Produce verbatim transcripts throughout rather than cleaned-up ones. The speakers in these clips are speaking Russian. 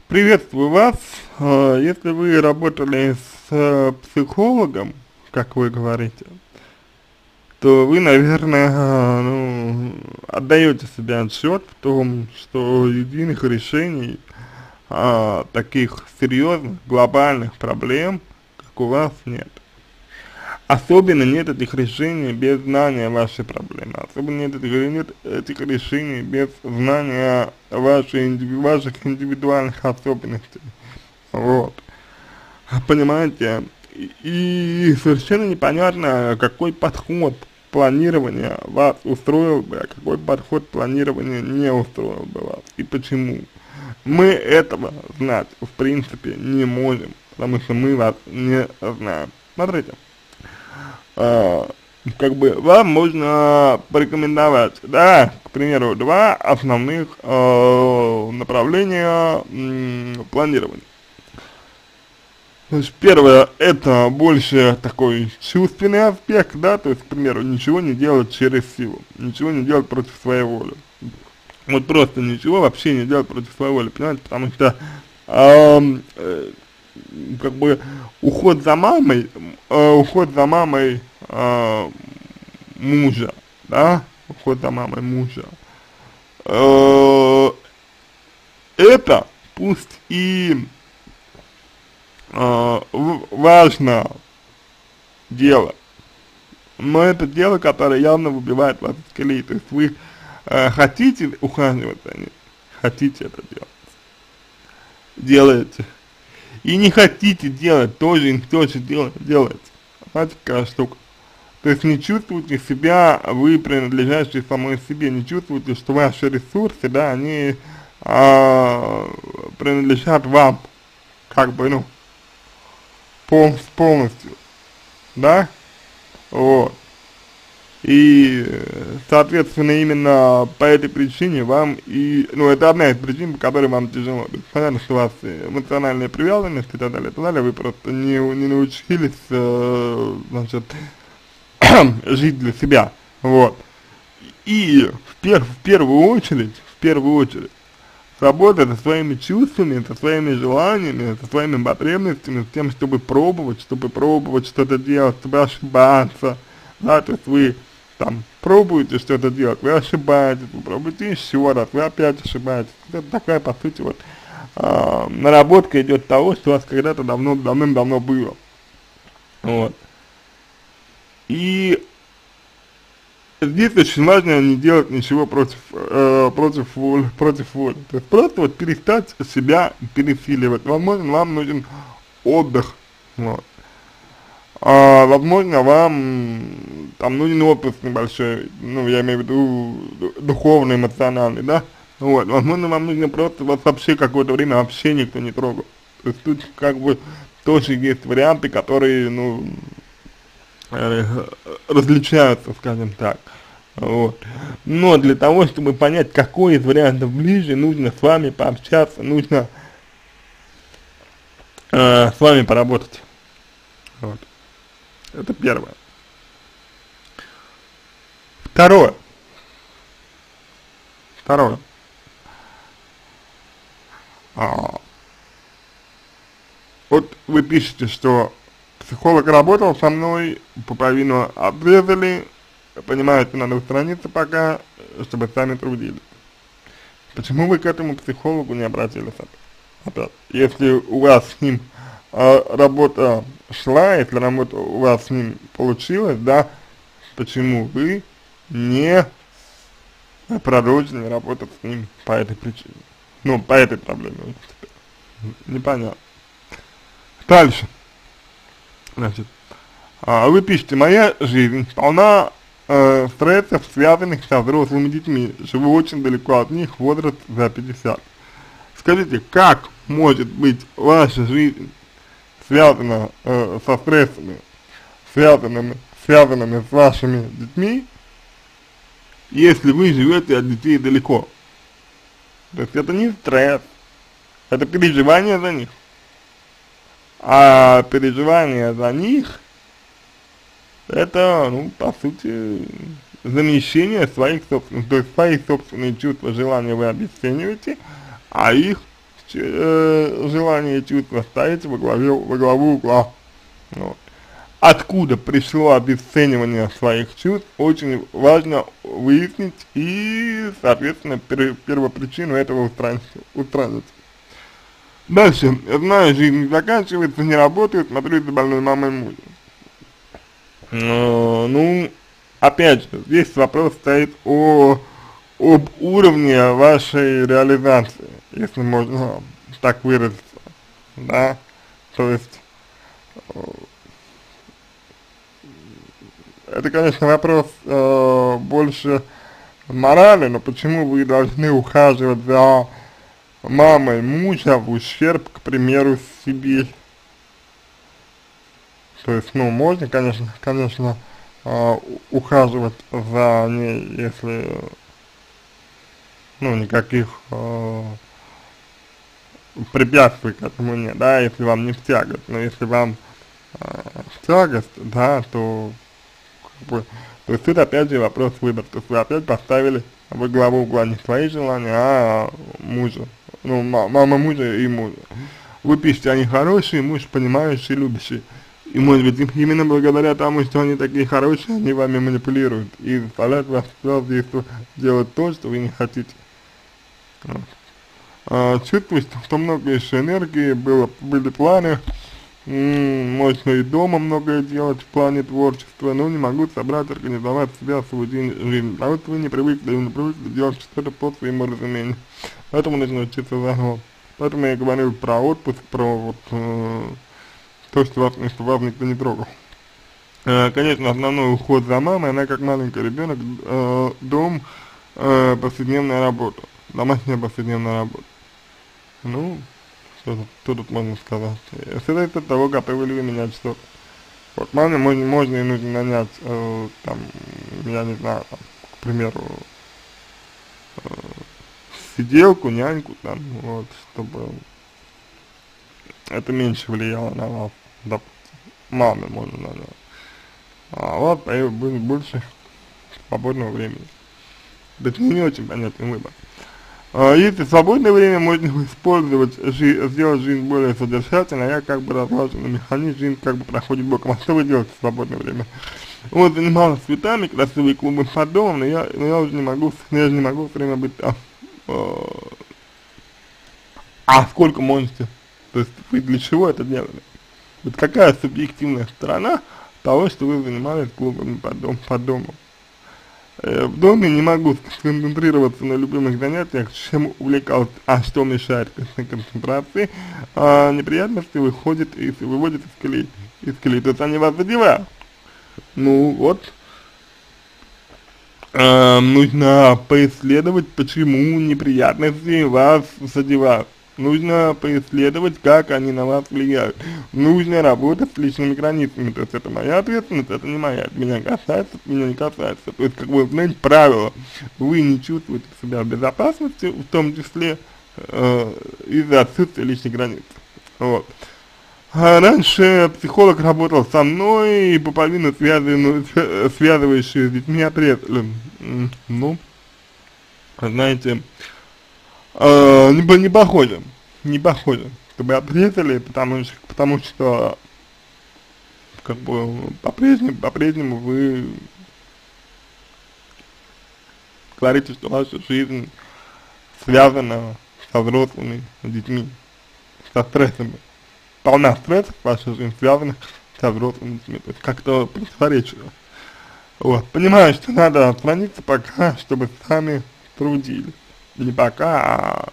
Приветствую вас. Э, Если вы работали с э, психологом, как вы говорите, то вы, наверное, э, ну, отдаете себе отчет в том, что единых решений а, таких серьезных глобальных проблем, как у вас, нет. Особенно нет этих решений без знания вашей проблемы. Особенно нет этих, нет этих решений без знания вашей, индиви- ваших индивидуальных особенностей. Вот. Понимаете? И, и совершенно непонятно, какой подход планирования вас устроил бы, а какой подход планирования не устроил бы вас. И почему. Мы этого знать, в принципе, не можем, потому что мы вас не знаем. Смотрите. А, как бы вам можно порекомендовать, да, к примеру, два основных э, направления м, планирования. То есть первое, это больше такой чувственный аспект, да, то есть, к примеру, ничего не делать через силу, ничего не делать против своей воли. Вот просто ничего вообще не делать против своей воли, понимаете, потому что эм, э, как бы уход за мамой, э, уход за мамой э, мужа, да, уход за мамой мужа, э, это пусть и э, важно дело, но это дело, которое явно выбивает вас из колеи, то есть вы э, хотите ухаживать за ним, хотите это делать, делаете. И не хотите делать, тоже им тоже делать, делаете. Знаете, какая штука. То есть не чувствуете себя, вы принадлежащие самой себе, не чувствуете, что ваши ресурсы, да, они а, принадлежат вам, как бы, ну, пол, полностью, да, вот. И, соответственно, именно по этой причине вам и, ну, это одна из причин, по которой вам тяжело. То есть, понятно, что у вас эмоциональная привязанность и так далее, и так далее, вы просто не, не научились, э, значит, жить для себя, вот. И в, пер, в первую очередь, в первую очередь, работа со своими чувствами, со своими желаниями, со своими потребностями, с тем, чтобы пробовать, чтобы пробовать что-то делать, чтобы ошибаться, да, то есть вы там пробуете что-то делать, вы ошибаетесь, вы пробуете еще раз, вы опять ошибаетесь. Это такая, по сути, вот, э, наработка идет того, что у вас когда-то давно, давным-давно было. Вот. И здесь очень важно не делать ничего против, э, против воли, против воли. То есть просто вот перестать себя пересиливать. Возможно, вам нужен отдых, вот. А, возможно, вам там нужен отпуск небольшой, ну, я имею в виду духовный, эмоциональный, да, вот, возможно, вам нужно просто, вас вообще какое-то время вообще никто не трогал, то есть тут как бы тоже есть варианты, которые, ну, э, различаются, скажем так, вот, но для того, чтобы понять, какой из вариантов ближе, нужно с вами пообщаться, нужно э, с вами поработать, вот. Это первое. Второе. Второе. А, вот вы пишете, что психолог работал со мной, пуповину обрезали, понимаете, надо устраниться пока, чтобы сами трудились. Почему вы к этому психологу не обратились опять? Если у вас с ним а, работа шла, если работа у вас с ним получилась, да, почему вы не продолжили работать с ним по этой причине? Ну, по этой проблеме, непонятно. Дальше, значит, а, вы пишете, моя жизнь полна э, стрессов, связанных со взрослыми детьми, живу очень далеко от них, возраст за пятьдесят. Скажите, как может быть ваша жизнь связана э, со стрессами, связанными, связанными с вашими детьми, если вы живете от детей далеко? То есть это не стресс, это переживание за них. А переживание за них, это, ну, по сути, замещение своих собственных, то есть свои собственные чувства, желания вы обесцениваете, а их ч э, желания и чувства ставите во главе, во главу угла. Вот. Откуда пришло обесценивание своих чувств, очень важно выяснить и, соответственно, пер первопричину этого устранить. устранить. Дальше. Знаю, жизнь не заканчивается, не работаю, смотрю за больной мамой мужа. Uh, ну, опять же, здесь вопрос стоит о, об уровне вашей реализации, если можно так выразиться, да, то есть, это, конечно, вопрос э, больше морали, но почему вы должны ухаживать за мамой мужа в ущерб, к примеру, себе? То есть, ну, можно, конечно, конечно, э, ухаживать за ней, если, ну, никаких э, препятствий к этому нет, да, если вам не в тягость. Но если вам э, в тягость, да, то, как бы, то есть тут опять же вопрос выбора. То есть вы опять поставили во главу угла не свои желания, а мужа, ну, мама мужа и мужа. Вы пишете, они хорошие, муж понимающий, любящий. И, может быть, именно благодаря тому, что они такие хорошие, они вами манипулируют и заставляют вас делать то, что вы не хотите. Вот. А, чувствую, что много еще энергии, было, были планы, можно и дома многое делать в плане творчества, но не могу собрать, организовать себя, свой день, жизнь. А вот вы не привыкли, не привыкли делать что-то по своему разумению. Поэтому нужно учиться заново. Поэтому я говорю про отпуск, про вот... Э то, что вас, что вас никто не трогал. Э, конечно, основной уход за мамой, она как маленький ребенок, э, дом, э, повседневная работа, домашняя повседневная работа. Ну, что, что тут можно сказать? Все зависит от того, готовы ли вы менять что-то. Вот маме можно, можно и нужно нанять, э, там, я не знаю, там, к примеру, э, сиделку, няньку, там, вот, чтобы это меньше влияло на вас, допустим, маме можно нанять. А вот будет больше свободного времени. Это не очень понятный выбор. А, если свободное время можно использовать, жи сделать жизнь более содержательной, а я как бы разлаженный механизм, жизнь как бы проходит боком. А что вы делаете в свободное время? Вот занималась цветами, красивые клубы под домом, но я, но я уже не могу, я же не могу все время быть там. А сколько можете? То есть вы для чего это делали? Вот какая субъективная сторона того, что вы занимались клубами под, дом, под домом? Э, в доме не могу сконцентрироваться на любимых занятиях, чем увлекался, а что мешает концентрации, а неприятности выходят и выводят из колеи, из колеи, то есть они вас задевают. Ну вот, э, нужно поисследовать, почему неприятности вас задевают. Нужно поисследовать, как они на вас влияют. Нужно работать с личными границами. То есть это моя ответственность, это не моя. Это меня касается, это меня не касается. То есть, как вы знаете, правило, вы не чувствуете себя в безопасности, в том числе э, из-за отсутствия личных границ. Вот. А раньше психолог работал со мной, и пуповину, связанную, связывающую с детьми, отрезали. Ну, знаете... Uh, не, не похоже, не похоже, чтобы отрезали, потому что, потому что как бы по-прежнему, по-прежнему вы говорите, что ваша жизнь связана со взрослыми детьми, со стрессами. Полна стрессов, ваша жизнь связана со взрослыми детьми, то есть как-то противоречие. Вот, понимаю, что надо отклониться пока, чтобы сами трудились. Не пока, а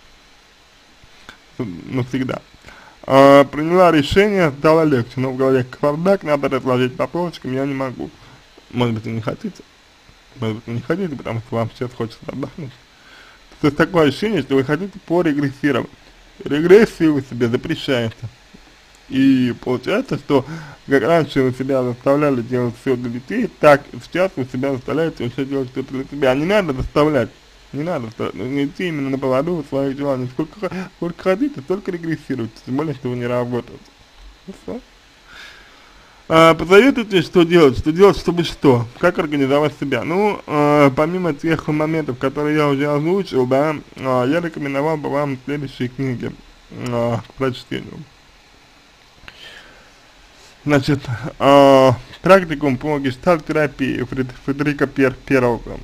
навсегда. А, приняла решение, стало легче, но в голове кавардак, надо разложить по полочкам, я не могу. Может быть, вы не хотите? Может быть, вы не хотите, потому что вам сейчас хочется отдохнуть. То есть такое ощущение, что вы хотите порегрессировать. Регрессию вы себе запрещаете. И получается, что как раньше вы себя заставляли делать все для детей, так сейчас вы себя заставляете все делать что-то для себя. Не надо заставлять. Не надо не идти именно на поводу своих желаний. Сколько, сколько хотите, столько регрессируйте, тем более, что вы не работаете. Все. А, посоветуйте, что делать, что делать, чтобы что, как организовать себя. Ну, а, помимо тех моментов, которые я уже озвучил, да, а, я рекомендовал бы вам следующие книги а, к прочтению. Значит, а, практикум по гештальт-терапии Фред, Фредерика Пер, Первого,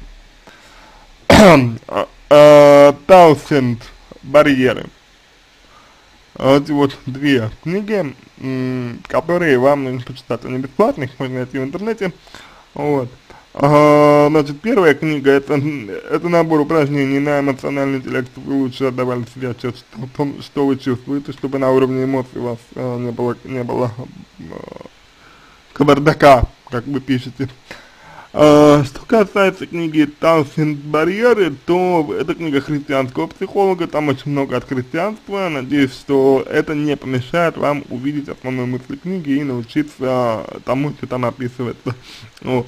Таусенд барьеры. Вот эти вот две книги, которые вам нужно почитать. Они бесплатные, их можно найти в интернете. Вот. А, значит, первая книга это, это набор упражнений на эмоциональный интеллект, чтобы вы лучше отдавали себе отчет в том, что вы чувствуете, чтобы на уровне эмоций у вас а, не было, не было а, кавардака, как вы пишете. А, что касается книги «Таусенд барьеры», то это книга христианского психолога, там очень много от христианства. Надеюсь, что это не помешает вам увидеть основную мысль книги и научиться тому, что там описывается. Вот.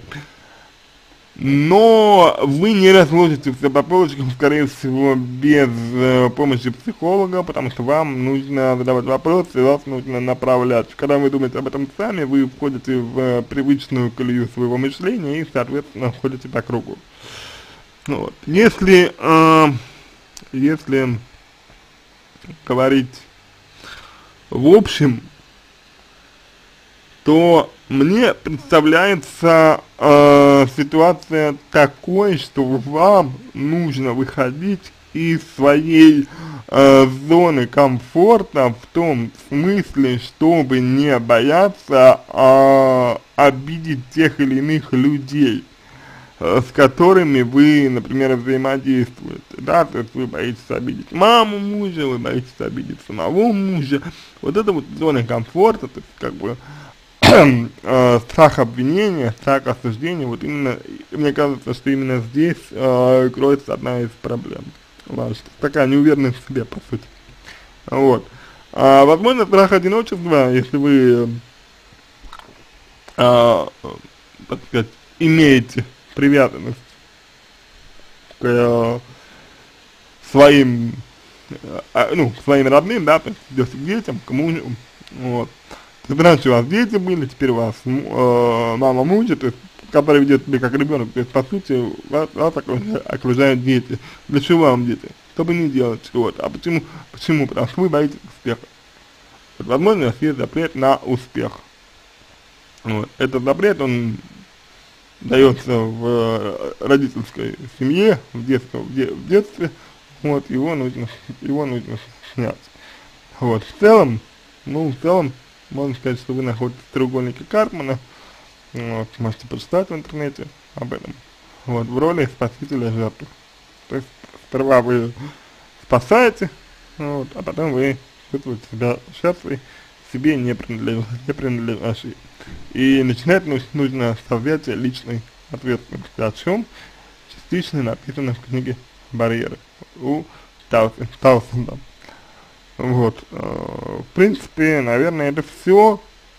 Но вы не разложите все по полочкам, скорее всего, без э, помощи психолога, потому что вам нужно задавать вопросы, вас нужно направлять. Когда вы думаете об этом сами, вы входите в э, привычную колею своего мышления и, соответственно, ходите по кругу. Вот. Если, э, если говорить в общем, то мне представляется э, ситуация такой, что вам нужно выходить из своей э, зоны комфорта в том смысле, чтобы не бояться э, обидеть тех или иных людей, э, с которыми вы, например, взаимодействуете, да, то есть вы боитесь обидеть маму мужа, вы боитесь обидеть самого мужа, вот это вот зона комфорта, то есть как бы э, страх обвинения, страх осуждения, вот именно, мне кажется, что именно здесь э, кроется одна из проблем. Ваша, такая неуверенность в себе, по сути. Вот. А, возможно, страх одиночества, если вы, э, так сказать, имеете привязанность к э, своим, э, ну, к своим родным, да, то есть идете к детям, к мужу, вот. Раньше у вас дети были, теперь у вас э, мама мужа, то есть, который ведет себя как ребенок, то есть, по сути, вас, вас окружают дети. Для чего вам дети? Чтобы не делать чего-то. А почему? Почему? Потому что вы боитесь успеха. Вот, возможно, у вас есть запрет на успех. Вот. Этот запрет, он дается в родительской семье, в детстве, в, де, в детстве, вот, его нужно, его нужно снять. Вот, в целом, ну, в целом, можно сказать, что вы находитесь в треугольнике Карпмана, вот, можете почитать в интернете об этом, вот, в роли спасителя жертвы. То есть, сперва вы спасаете, вот, а потом вы чувствуете себя жертвой, себе не принадлежащей. И начинать нужно с развития личной ответственности, о чем частично написано в книге «Барьеры» у Таусенда. Вот, э, в принципе, наверное, это все.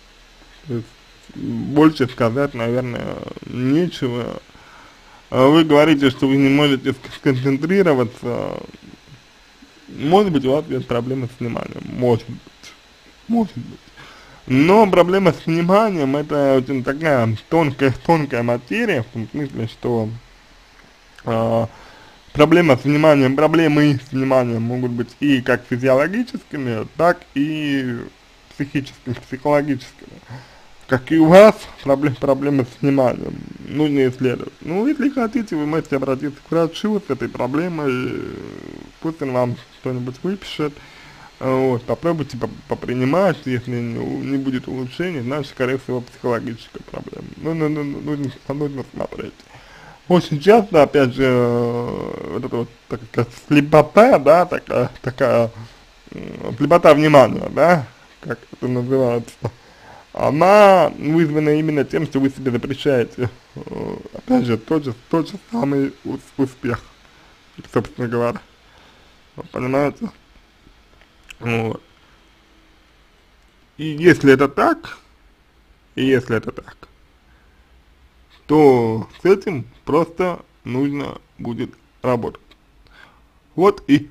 Больше сказать, наверное, нечего. Вы говорите, что вы не можете сконцентрироваться. Может быть, у вас есть проблемы с вниманием. Может быть. Может быть. Но проблема с вниманием — это очень такая тонкая, тонкая материя, в том смысле, что э, проблема с вниманием, проблемы с вниманием могут быть и как физиологическими, так и психическими, психологическими. Как и у вас, проблем, проблемы с вниманием нужно исследовать. Ну, если хотите, вы можете обратиться к врачу с этой проблемой, пусть он вам что-нибудь выпишет, вот, попробуйте попринимать, если не, не будет улучшений, значит, скорее всего, психологическая проблема. Ну, ну, ну, нужно, нужно смотреть. Очень часто, опять же, вот эта вот такая слепота, да, такая, такая слепота внимания, да, как это называется, она вызвана именно тем, что вы себе запрещаете, опять же, тот же, тот же самый успех, собственно говоря, вы понимаете? Вот. И если это так, и если это так, то с этим просто нужно будет работать. Вот и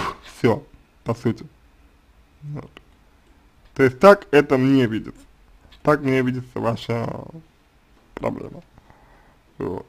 все, по сути. Вот. То есть так это мне видится. Так мне видится ваша проблема. Вот.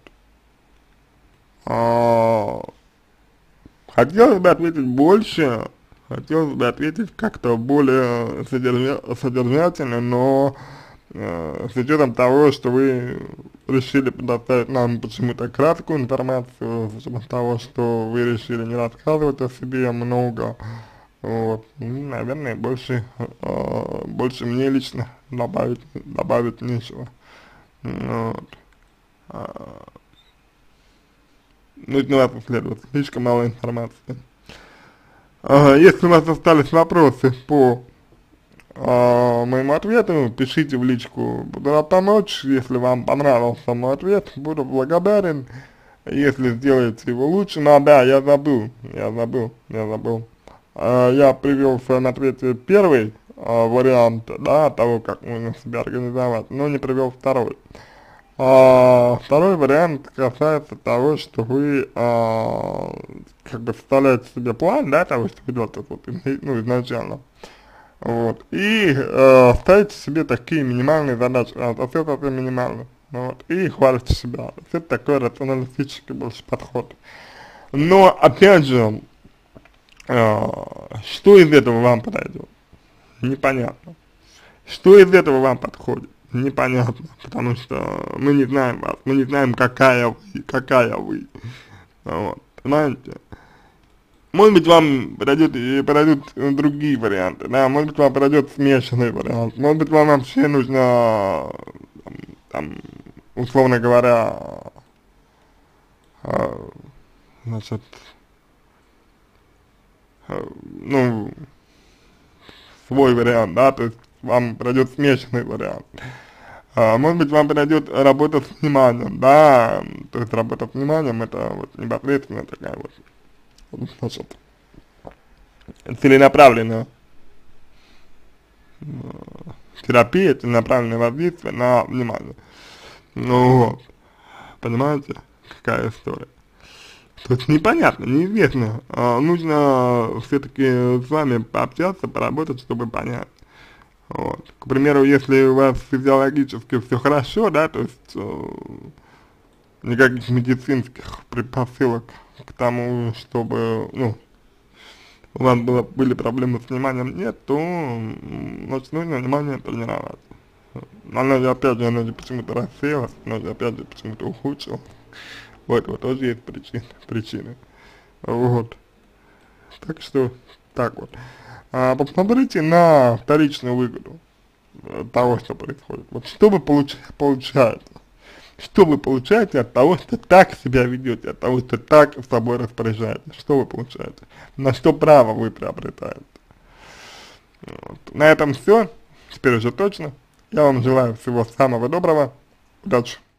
А, хотелось бы ответить больше, хотелось бы ответить как-то более содержа содержательно, но э, с учетом того, что вы решили предоставить нам почему-то краткую информацию, с учетом того, что вы решили не рассказывать о себе много, вот, ну, наверное, больше, э, больше мне лично добавить, добавить нечего. Вот. А, нужно вас исследовать, слишком мало информации. А, если у вас остались вопросы по а, моему ответу, пишите в личку, буду рад помочь. Если вам понравился мой ответ, буду благодарен, если сделаете его лучше. Ну, да, я забыл, я забыл, я забыл. А, я привел в своем ответе первый а, вариант, да, того, как можно себя организовать, но не привел второй. А, второй вариант касается того, что вы а, как бы составляете себе план, да, того, что вы делаете вот, ну, изначально. Вот. И э, ставите себе такие минимальные задачи, а совсем совсем минимальные. Вот. И хвалите себя. Это такой рационалистический больше подход. Но опять же, э, что из этого вам подойдет? Непонятно. Что из этого вам подходит? Непонятно, потому что мы не знаем вас, мы не знаем, какая вы, какая вы, вот, понимаете? Может быть, вам подойдет, и подойдут другие варианты, да, может быть, вам подойдет смешанный вариант, может быть, вам вообще нужно, там, там условно говоря, э, значит, э, ну, свой вариант, да, то есть вам подойдет смешанный вариант. А, может быть, вам подойдет работа с вниманием, да, то есть работа с вниманием, это вот непосредственно такая вот, значит, целенаправленная э, терапия, целенаправленное воздействие на внимание. Ну вот, понимаете, какая история. То есть непонятно, неизвестно, а, нужно все-таки с вами пообщаться, поработать, чтобы понять. Вот. К примеру, если у вас физиологически все хорошо, да, то есть э, никаких медицинских предпосылок к тому, чтобы, ну, у вас было, были проблемы с вниманием, нет, то, значит, нужно внимание тренировать. Оно же, опять же, оно же почему-то рассеялось, оно же, опять же, почему-то ухудшилось. У этого тоже есть причины, причины. Вот. Так что, так вот. А, посмотрите на вторичную выгоду э, того, что происходит. Вот что вы получ, получаете? Что вы получаете от того, что так себя ведете, от того, что так с собой распоряжаетесь? Что вы получаете? На что право вы приобретаете? Вот. На этом все. Теперь уже точно. Я вам желаю всего самого доброго. Удачи.